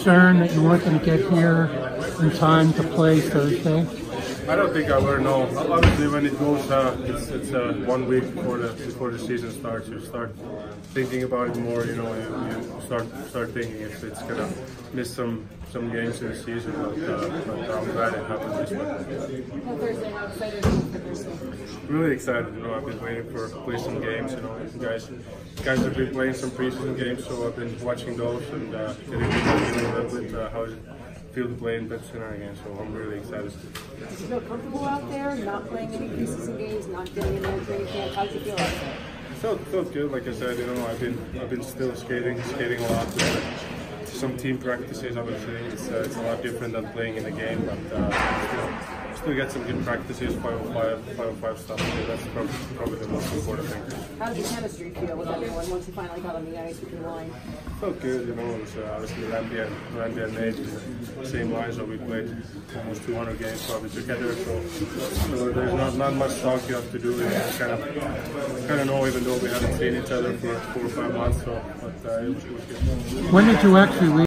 concerned that you weren't going to get here in time to play Thursday? I don't think I will. No. Obviously, when it goes, it's 1 week before the season starts. You start thinking about it more. You know, you start thinking it's gonna miss some games in the season. But I'm glad it happened this way. Thursday, how excited are you for Thursday? Really excited. You know, I've been waiting to play some games. You know, guys have been playing some preseason games, so I've been watching those and getting a little bit how it feel to play in Sept again. So I'm really excited. Did you feel comfortable out there, not playing any preseason games, not getting in there training camp? How did you feel out there? Felt good. Like I said, you know, I've been still skating a lot. Some team practices. Obviously, it's a lot different than playing in a game, but you know, still get some good practices, 5-on-5 stuff. So that's probably the most important thing. How did the chemistry feel with everyone once you finally got on the ice with your line? Felt good, you know. It was obviously Randy and Nate in the same line, so we played almost 200 games probably together. So there's not much talk you have to do. You kind of know, even though we haven't seen each other for 4 or 5 months. So, but it was good. When did you actually leave?